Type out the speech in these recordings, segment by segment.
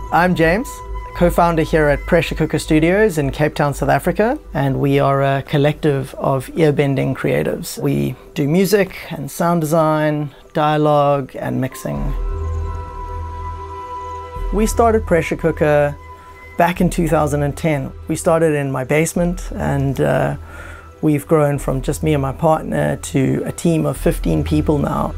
I'm James, co-founder here at Pressure Cooker Studios in Cape Town, South Africa, and we are a collective of ear-bending creatives. We do music and sound design, dialogue and mixing. We started Pressure Cooker back in 2010. We started in my basement, and we've grown from just me and my partner to a team of 15 people now.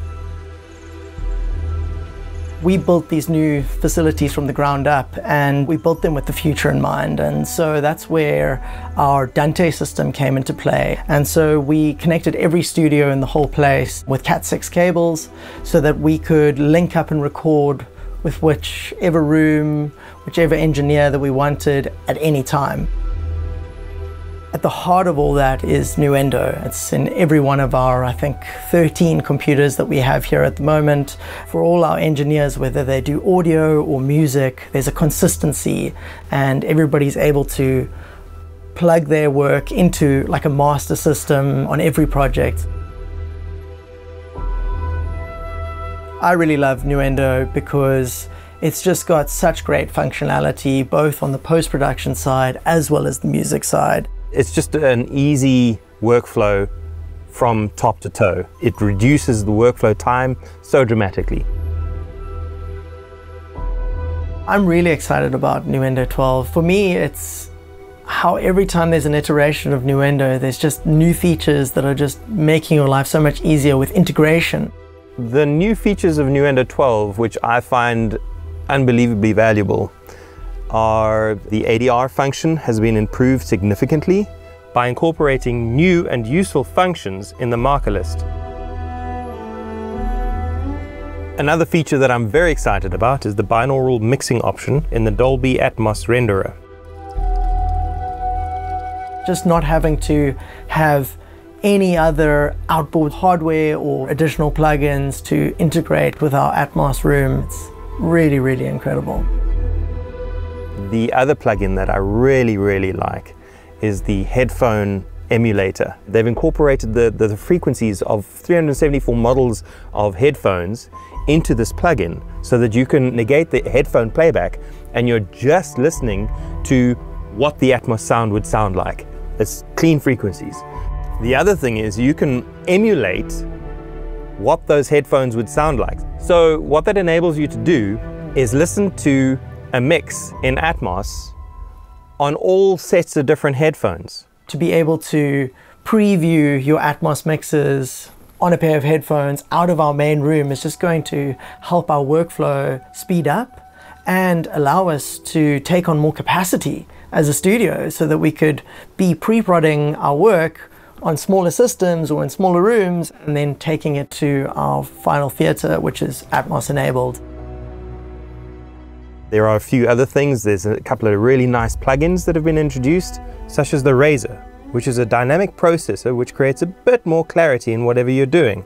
We built these new facilities from the ground up, and we built them with the future in mind. And so that's where our Dante system came into play. And so we connected every studio in the whole place with Cat6 cables so that we could link up and record with whichever room, whichever engineer that we wanted at any time. At the heart of all that is Nuendo. It's in every one of our, I think, 13 computers that we have here at the moment. For all our engineers, whether they do audio or music, there's a consistency, and everybody's able to plug their work into like a master system on every project. I really love Nuendo because it's just got such great functionality, both on the post-production side as well as the music side. It's just an easy workflow from top to toe. It reduces the workflow time so dramatically. I'm really excited about Nuendo 12. For me, it's how every time there's an iteration of Nuendo, there's just new features that are just making your life so much easier with integration. The new features of Nuendo 12, which I find unbelievably valuable, are the ADR function has been improved significantly by incorporating new and useful functions in the marker list. Another feature that I'm very excited about is the binaural mixing option in the Dolby Atmos renderer. Just not having to have any other outboard hardware or additional plugins to integrate with our Atmos room, it's really, really incredible. The other plugin that I really like is the headphone emulator. They've incorporated the frequencies of 374 models of headphones into this plugin so that you can negate the headphone playback and you're just listening to what the Atmos sound would sound like. It's clean frequencies. The other thing is you can emulate what those headphones would sound like. So what that enables you to do is listen to a mix in Atmos on all sets of different headphones. To be able to preview your Atmos mixes on a pair of headphones out of our main room is just going to help our workflow speed up and allow us to take on more capacity as a studio so that we could be pre-prodding our work on smaller systems or in smaller rooms and then taking it to our final theater, which is Atmos enabled. There are a few other things. There's a couple of really nice plugins that have been introduced, such as the Razor, which is a dynamic processor which creates a bit more clarity in whatever you're doing.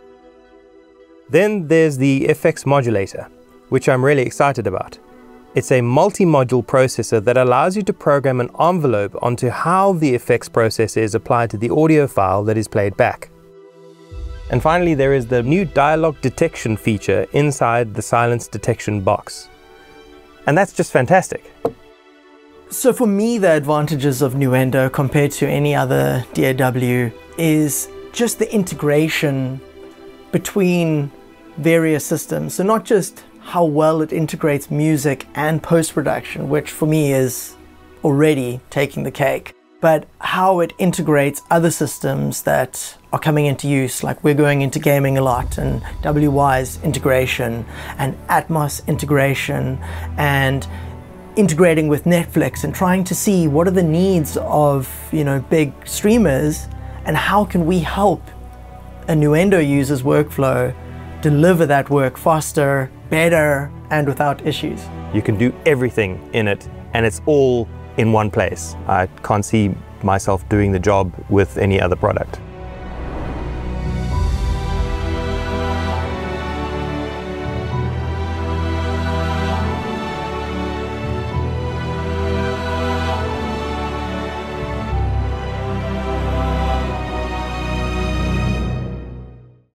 Then there's the FX modulator, which I'm really excited about. It's a multi-module processor that allows you to program an envelope onto how the effects processor is applied to the audio file that is played back. And finally, there is the new dialogue detection feature inside the silence detection box. And that's just fantastic. So for me, the advantages of Nuendo compared to any other DAW is just the integration between various systems. So not just how well it integrates music and post-production, which for me is already taking the cake, but how it integrates other systems that are coming into use, like we're going into gaming a lot, and WY's integration and Atmos integration and integrating with Netflix and trying to see what are the needs of, big streamers and how can we help a Nuendo user's workflow deliver that work faster, better, and without issues. You can do everything in it, and it's all in one place. I can't see myself doing the job with any other product.